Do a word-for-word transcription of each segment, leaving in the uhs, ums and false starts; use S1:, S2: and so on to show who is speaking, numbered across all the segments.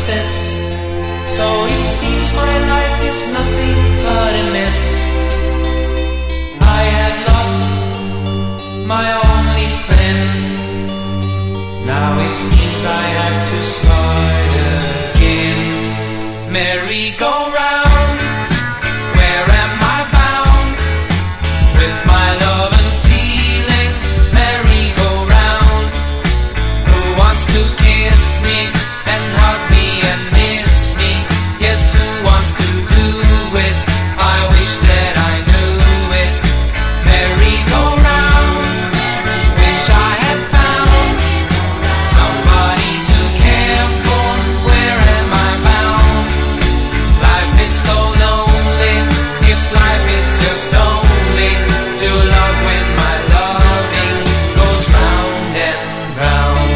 S1: success. So it seems my life is nothing but a mess. I had lost my only friend. Now it seems I have to start again. Merry-go-round, where am I bound? With my love and feelings, merry-go-round. Who wants to kiss me and hug me and miss me? Yes, who wants to do it? I wish that I knew it. Merry-go-round, wish I had found somebody to care for. Where am I bound? Life is so lonely, if life is just only to love when my loving goes round and round.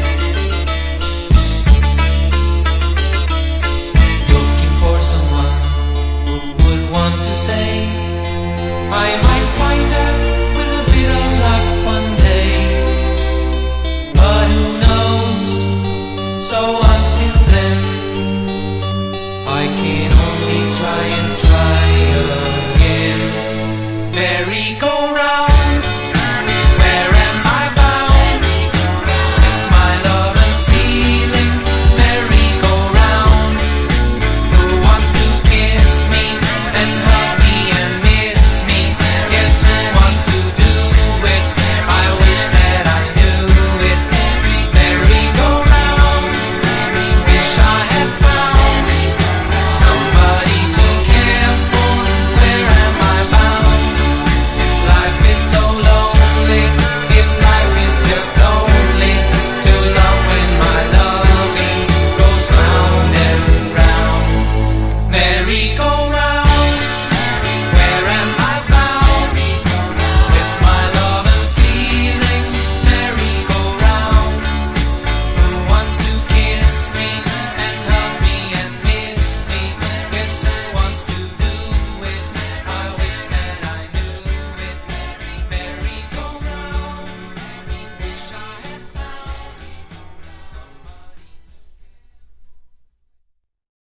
S1: Looking for someone who would want to stay. I might find a